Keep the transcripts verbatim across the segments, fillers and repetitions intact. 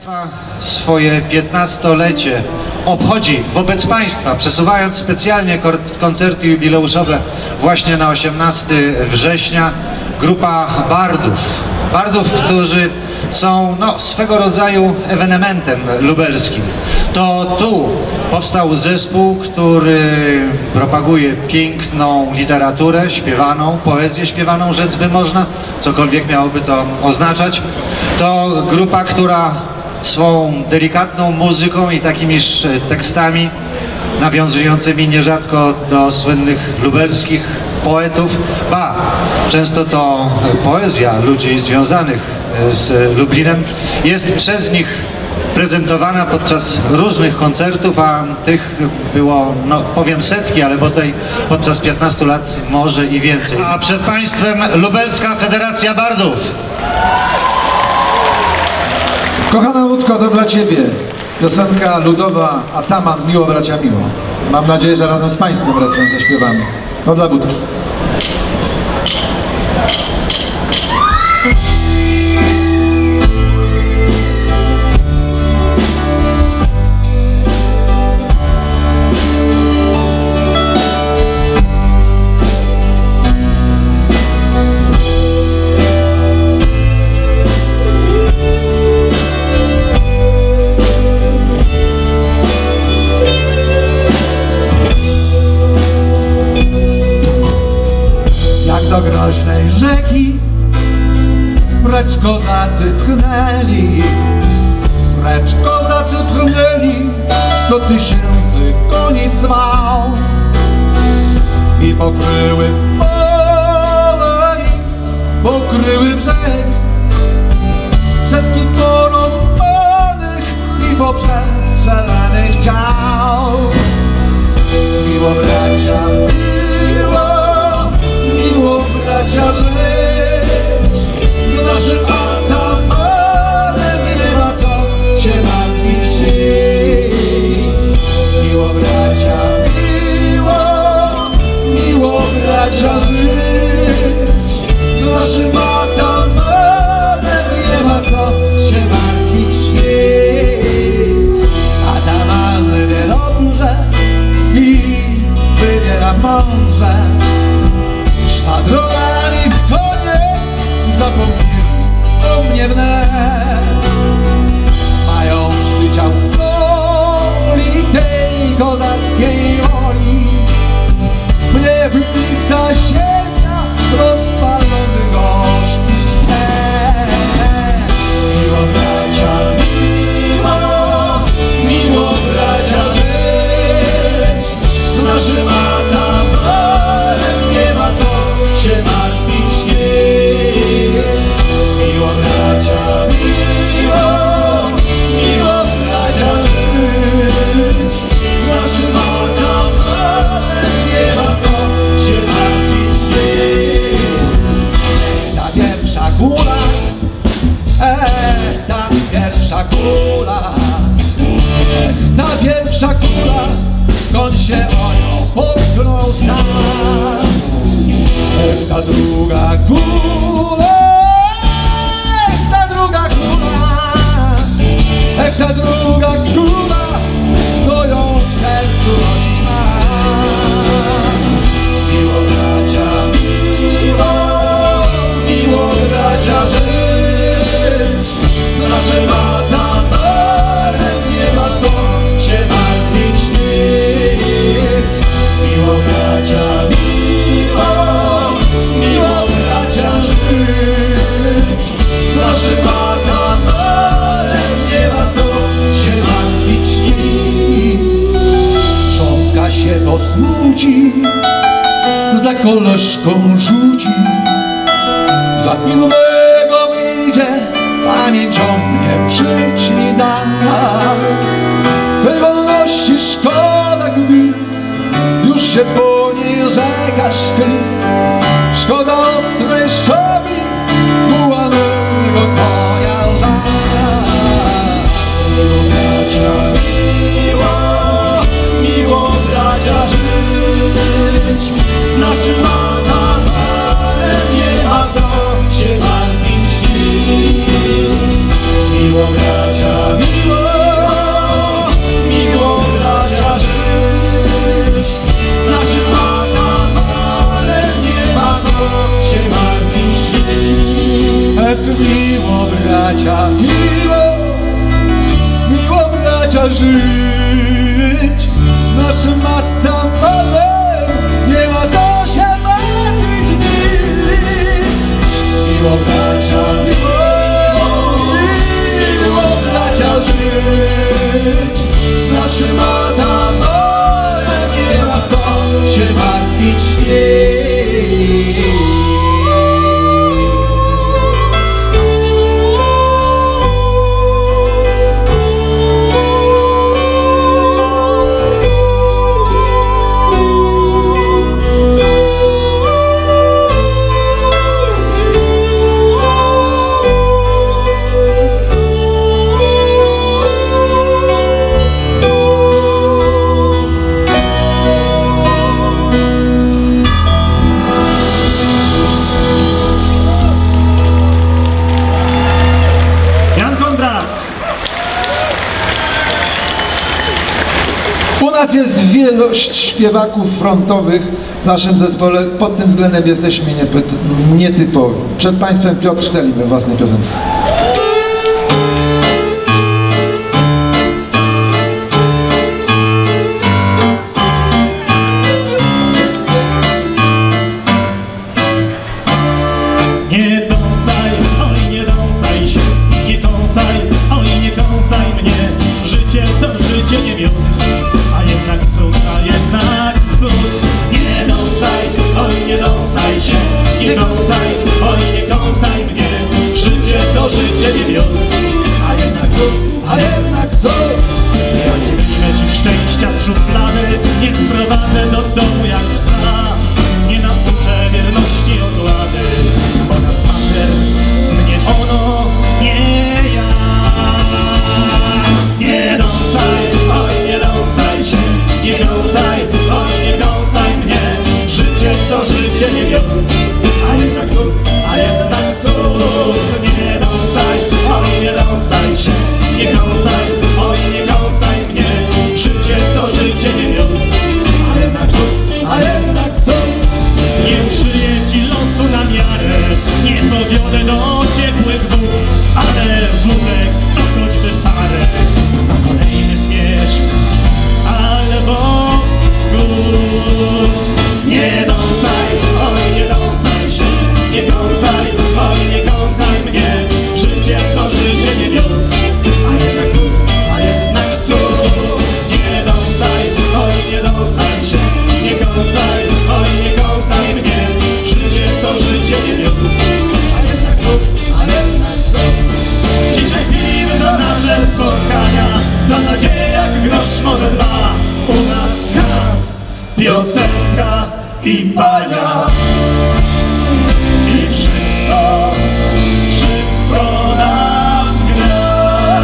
Państwa swoje piętnastolecie obchodzi wobec Państwa, przesuwając specjalnie koncerty jubileuszowe właśnie na osiemnastego września, grupa bardów. Bardów, którzy są no, swego rodzaju ewenementem lubelskim. To tu powstał zespół, który propaguje piękną literaturę śpiewaną, poezję śpiewaną, rzec by można, cokolwiek miałoby to oznaczać. To grupa, która swą delikatną muzyką i takimiż tekstami nawiązującymi nierzadko do słynnych lubelskich poetów, ba, często to poezja ludzi związanych z Lublinem jest przez nich prezentowana podczas różnych koncertów, a tych było, no powiem setki, ale bodaj podczas piętnastu lat może i więcej. A przed Państwem Lubelska Federacja Bardów. Kochana Łódko, to dla Ciebie piosenka ludowa Ataman, Miło bracia miło. Mam nadzieję, że razem z Państwem refren zaśpiewamy. To dla Wódki. Do groźnej rzeki precz kozacy pchnęli, precz kozacy pchnęli sto tysięcy koni w cwał i pokryły pole i pokryły brzeg, setki porąbanych i poprzestrzelanych ciał. Miło bracia, miło bracia żyć, z naszym Atamanem nie ma co się martwić nic. Miło bracia, miło, miło bracia żyć, z naszym Atamanem nie ma co się martwić nic. Ataman wie dobrze i wybiera mądrze, szwadronami w konie zapomnieli o mnie wnet. Mają przydział woli tej kozackiej woli, mnie blista ziemia rozpalony gorzki stek. Miło bracia, miło, miło bracia żyć, z naszym Atamanem nie ma co się martwić nic. Miło bracia, miło, miło bracia żyć, z naszym Atamanem nie ma co się martwić nic. Ta pierwsza kula, ech, ta pierwsza kula, ech, ta pierwsza kula, koń się o nią potknął sam. Ech, ta druga kula, ech, ta druga kula, ech, ta druga kula, co ją w sercu nosić ma. Miło bracia, miło, miło bracia żyć, z naszym Atamanem nie ma co się martwić nic. Miło bracia, miło, miło bracia żyć, z naszym Atamanem nie ma co się martwić nic. Żonka się to smuci, za koleżką rzuci, za innego wyjdzie, pamięć o mnie przyćmi da. Tej wolności szkoda, gdy już się po niej rzeka szkli. Szkoda ostrej szabli, mułanego konia żal. Miło bracia, miło, miło bracia żyć, z naszym Atamanem nie ma co się martwić nic. Miło bracia, się martwić nic. U nas jest wielość śpiewaków frontowych w naszym zespole. Pod tym względem jesteśmy nietypowi. Przed Państwem Piotr Selin we własnej piosence. Nie dąsaj, oj nie dąsaj się, nie kąsaj, oj nie kąsaj mnie. Życie to życie nie miód, a jednak cud, a jednak cud. Nie dąsaj, oj nie dąsaj się, nie kąsaj, oj nie kąsaj mnie. Życie to życie nie miód, a jednak cud, a jednak cud. Ja nie wyjmę ci szczęścia z szuflady, nie sprowadzę do domu jak psa. Nie nauczę wierności odłady, bo na spacer mnie ono, nie ja. Nie dąsaj, oj nie dąsaj się, nie kąsaj, oj nie kąsaj mnie. Życie to życie nie miód, a jednak cud, a jednak cud. Nie dąsaj, oj nie dąsaj się, nie kąsaj, oj nie kąsaj mnie. Życie to życie nie miód, a jednak cud, a jednak cud. Nie uszyję ci losu na miarę, nie powiodę do ciepłych wód, ale wódek to choćby parę za kolejny zmierzch albo wschód. Nie dąsaj, oj nie dąsaj się, nie kąsaj, oj nie kąsaj mnie. Życie to życie nie miód, a jednak cud, a jednak cud. Nie dąsaj, oj nie dąsaj się, nie kąsaj, oj nie kąsaj mnie. Życie to życie nie miód, a jednak cud, a jednak cud. Dzisiaj pijmy za nasze spotkania, za nadzieję jak grosz może dwa. U nas kas, piosenka i bania. I wszystko, wszystko nam gra.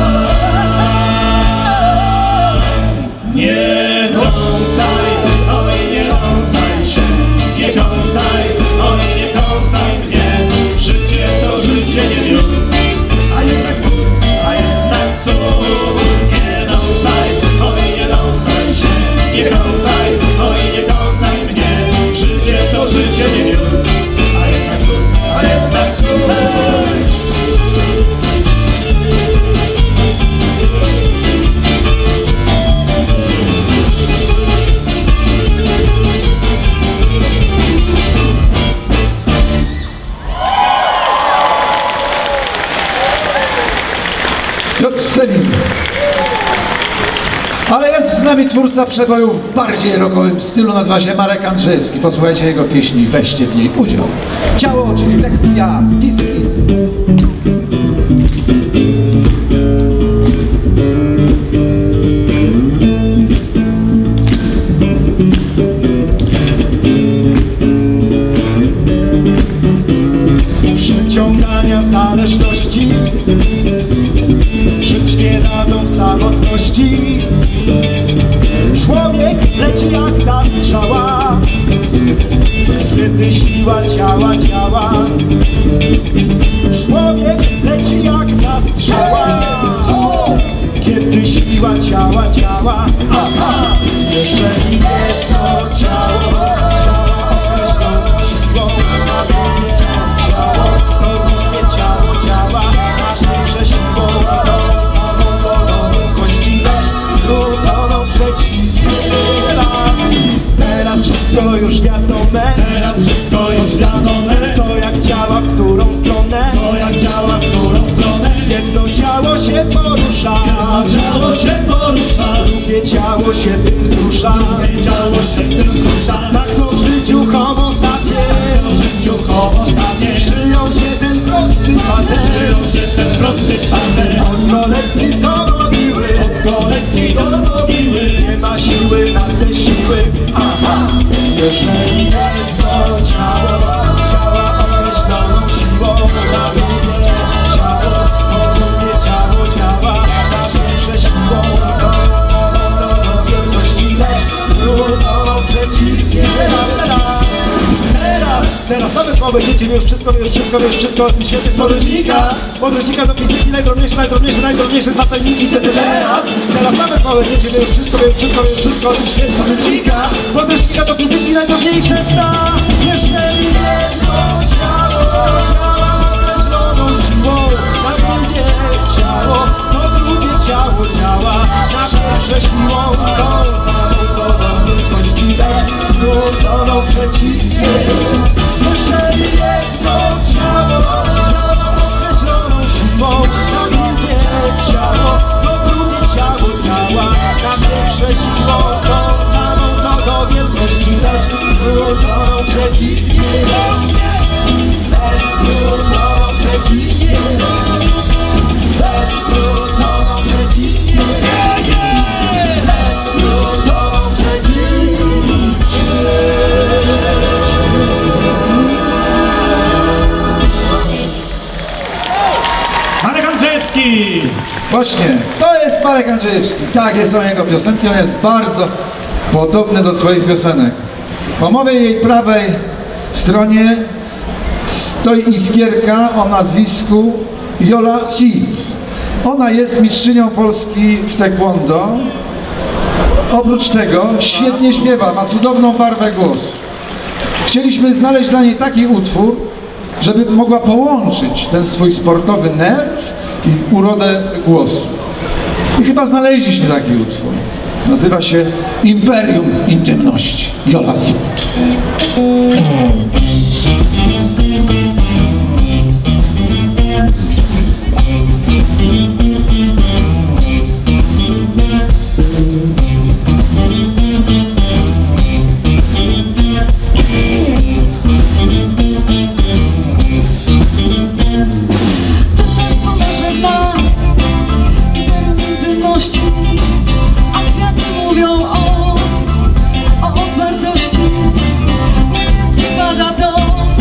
Nie dąsaj, oj nie dąsaj się, nie kąsaj, oj nie kąsaj mnie. Życie to życie nie miód, a jednak cud, a jednak cud. Nie dąsaj, oj nie dąsaj się, nie kąsaj, oj nie kąsaj mnie. Życie to życie nie miód, a jednak cud, a jednak cud. Piotr Selin. Ale jest z nami twórca przebojów w bardziej rockowym stylu, nazywa się Marek Andrzejewski. Posłuchajcie jego pieśni, weźcie w niej udział. Ciało, czyli lekcja fizyki. Przyciągania zależności żyć nie dadzą w samotności. Człowiek leci jak ta strzała, kiedy siła ciała działa. Człowiek leci jak ta strzała, kiedy siła ciała działa. Aha! Jeżeli jedno ciało działa określoną siłą, a drugie ciało, to drugie ciało działa naszą siłą. To samo co kości lecz zwróconą przeciwnie raz. Teraz wszystko już wiadome, teraz wszystko już wiadome. Co jak działa, w którą stronę, co jak działa, w którą stronę. Jedno ciało się porusza, jedno ciało się porusza, drugie ciało się tym wzrusza, drugie ciało się tym wzrusza. Tak kolebki do mogiły, od kolebki do mogiły. Nie ma siły na te siły, aha. Jeżeli jedno ciało działa określoną siłą, na drugie ciało, to drugie ciało działa na pierwsze siłą. To samo co do wielkości, lecz zwróconą przeciwnie. Teraz, teraz, teraz nawet małe dzieci wie już wszystko, wie już wszystko, wie już wszystko o tym świecie z podręcznika. Z podręcznika do fizyki najdrobniejsze, najdrobniejsze, najdrobniejsze zna tajniki. Teraz, teraz nawet małe dzieci wie już wszystko, wie już wszystko, wie już wszystko o tym świecie z podręcznika. Z podręcznika do fizyki najdrobniejsze zna. Jeżeli jedno ciało działa określoną siłą, na drugie ciało, to drugie ciało działa na pierwsze siłą. Tą samą co do wielkości, lecz zwróconą przeciwnie. Jeżeli jedno ciało działa określoną siłą, na drugie ciało, to drugie ciało działa na pierwsze siłą. Tą samą co do wielkości, lecz zwróconą przeciwnie. Lecz zwróconą przeciwnie. Lecz zwróconą przeciwnie. Lecz zwróconą przeciwnie. Marek Andrzejewski! Właśnie, to jest Marek Andrzejewski. Takie są jego piosenki, on jest bardzo podobny do swoich piosenek. Po mowej jej prawej stronie stoi iskierka o nazwisku Jola Silv. Ona jest mistrzynią Polski w taekwondo. Oprócz tego świetnie śpiewa, ma cudowną barwę głosu. Chcieliśmy znaleźć dla niej taki utwór, żeby mogła połączyć ten swój sportowy nerw i urodę głosu. I chyba znaleźliśmy taki utwór. Nazywa się Imperium Intymności. Jola Silv. A kwiaty mówią o, o otwartości. Niebieski pada dom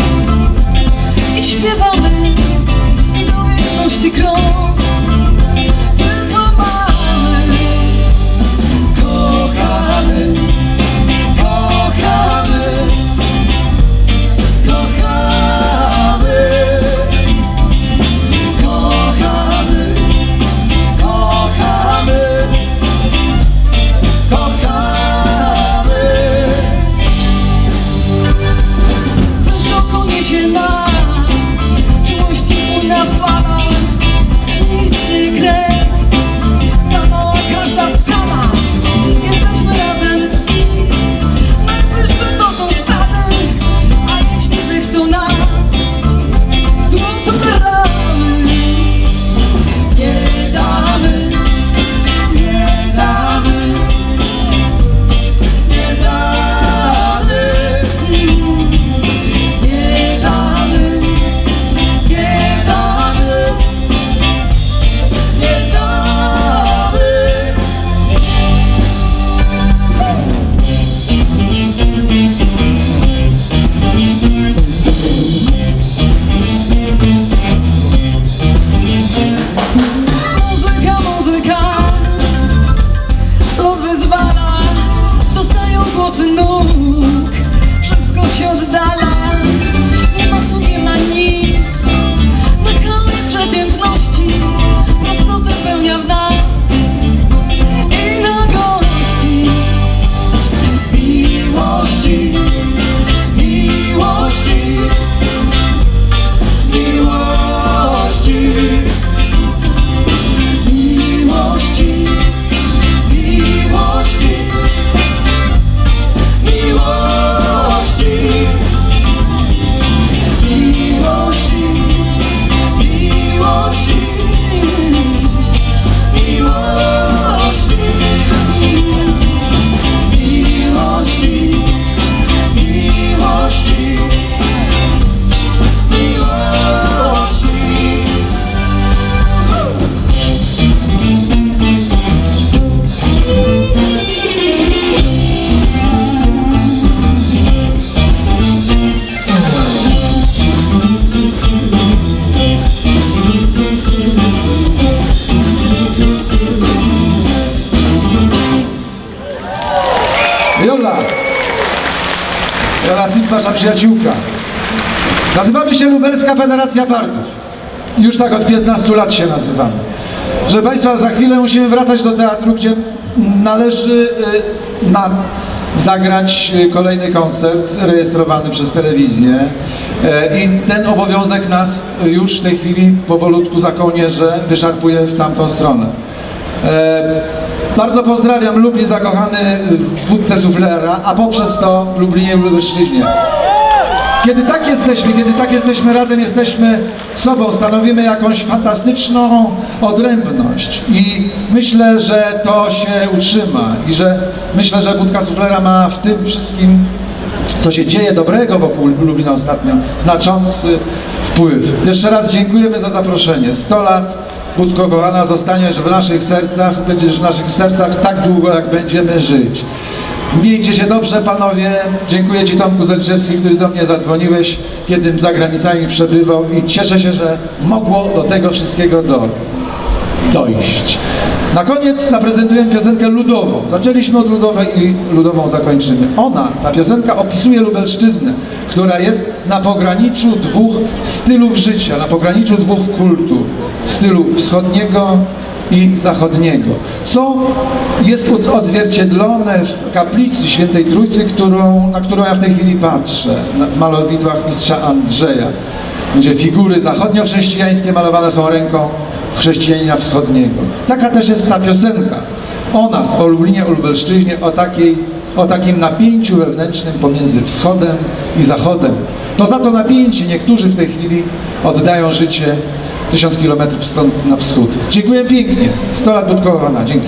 oraz ich wasza przyjaciółka. Nazywamy się Lubelska Federacja Bardów. Już tak od piętnastu lat się nazywamy. Proszę Państwa, za chwilę musimy wracać do teatru, gdzie należy nam zagrać kolejny koncert rejestrowany przez telewizję i ten obowiązek nas już w tej chwili powolutku za kołnierze wyszarpuje w tamtą stronę. Bardzo pozdrawiam Lublin zakochany w wódce suflera, a poprzez to w Lublinie i w Lubelszczyźnie. Kiedy tak jesteśmy, kiedy tak jesteśmy razem, jesteśmy sobą, stanowimy jakąś fantastyczną odrębność i myślę, że to się utrzyma i że myślę, że wódka suflera ma w tym wszystkim, co się dzieje dobrego wokół Lublina ostatnio, znaczący wpływ. Jeszcze raz dziękujemy za zaproszenie. sto lat, Budko kochana, zostaniesz w naszych sercach, będziesz w naszych sercach tak długo, jak będziemy żyć. Miejcie się dobrze, panowie. Dziękuję Ci, Tomku Zelczewski, który do mnie zadzwoniłeś, kiedym za granicami przebywał i cieszę się, że mogło do tego wszystkiego do, dojść. Na koniec zaprezentuję piosenkę ludową. Zaczęliśmy od ludowej i ludową zakończymy. Ona, ta piosenka, opisuje Lubelszczyznę, która jest na pograniczu dwóch stylów życia, na pograniczu dwóch kultur. Stylu wschodniego i zachodniego, co jest odzwierciedlone w kaplicy Świętej Trójcy, którą, na którą ja w tej chwili patrzę, w malowidłach mistrza Andrzeja, gdzie figury zachodniochrześcijańskie malowane są ręką chrześcijanina wschodniego. Taka też jest ta piosenka o nas, o Lublinie, o Lubelszczyźnie, o, takiej, o takim napięciu wewnętrznym pomiędzy wschodem i zachodem. To za to napięcie niektórzy w tej chwili oddają życie tysiąc kilometrów stąd na wschód. Dziękuję pięknie. sto lat Budko kochana. Dzięki.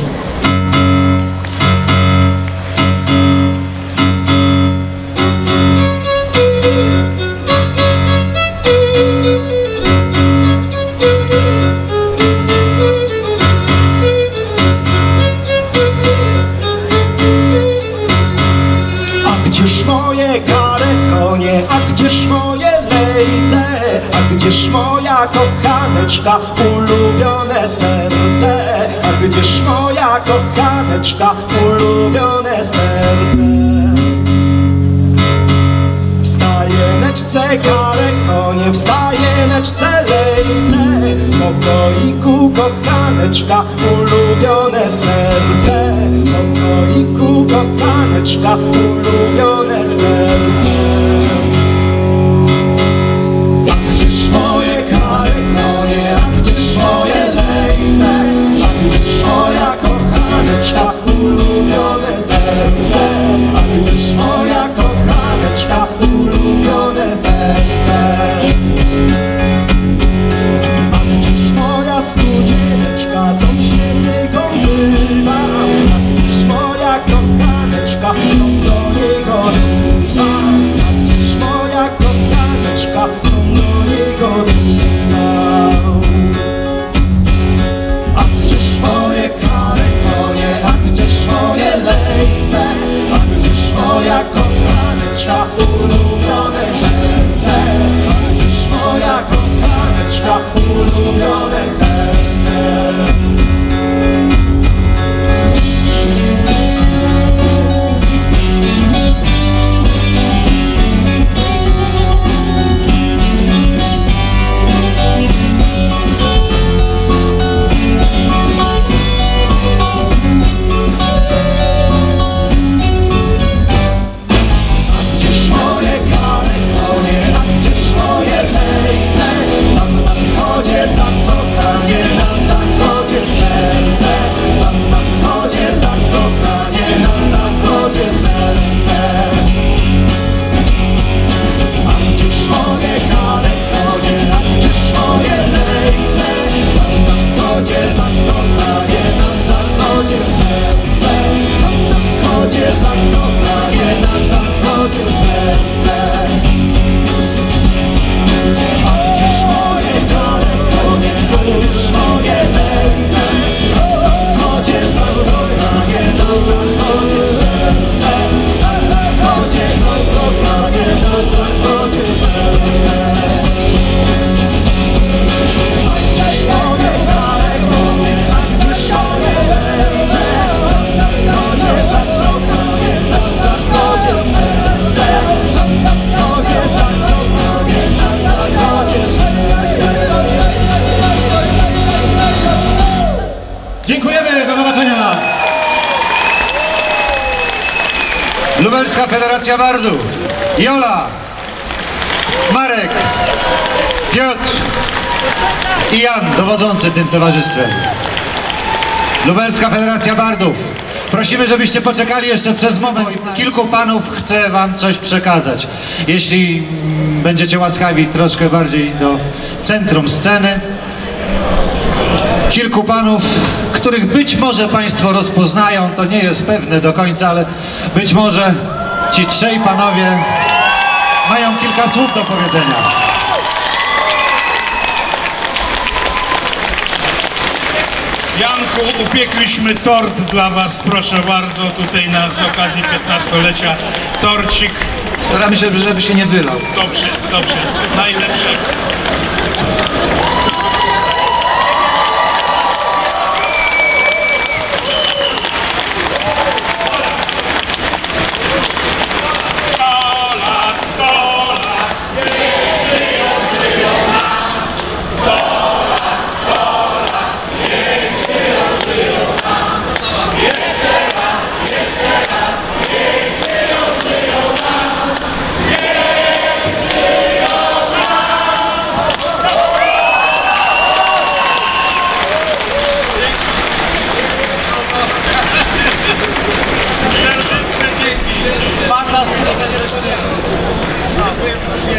A gdzież moje kare konie, a gdzież moje lejce, a gdzież moja kochaneczka, ulubione serce, a gdzież moja kochaneczka, ulubione serce. Wstaje neczce kare konie, wstaje neczce lejce, w pokoiku kochaneczka, ulubione serce, w pokoiku kochaneczka, ulubione serce. A gdzież moje kare konie, a gdzież moje lejce, a gdzież moja kochaneczka, ulubione serce, a gdzież moja kochaneczka, ulubione serce. A gdzież moja studzieneczka, co się w niej kąpywa, a gdzież moja kochaneczka, co do niej chodziła, a gdzież moja kochaneczka, co do niej chodziła. A gdzież moje kare konie, a gdzież moje lejce, a gdzież moja kochaneczka, ulubione serce, a gdzież moja kochaneczka, ulubione serce. Tam na wschodzie zakochane Federacja Bardów, Jola, Marek, Piotr i Jan, dowodzący tym towarzystwem. Lubelska Federacja Bardów. Prosimy, żebyście poczekali jeszcze przez moment. Kilku panów chce wam coś przekazać. Jeśli mm, będziecie łaskawi troszkę bardziej do centrum sceny. Kilku panów, których być może państwo rozpoznają, to nie jest pewne do końca, ale być może ci trzej panowie mają kilka słów do powiedzenia. Janku, upiekliśmy tort dla was, proszę bardzo, tutaj na, z okazji piętnastolecia. Torcik. Staramy się, żeby się nie wylał. Dobrze, dobrze, najlepsze. Fantastyczne dziewczyny.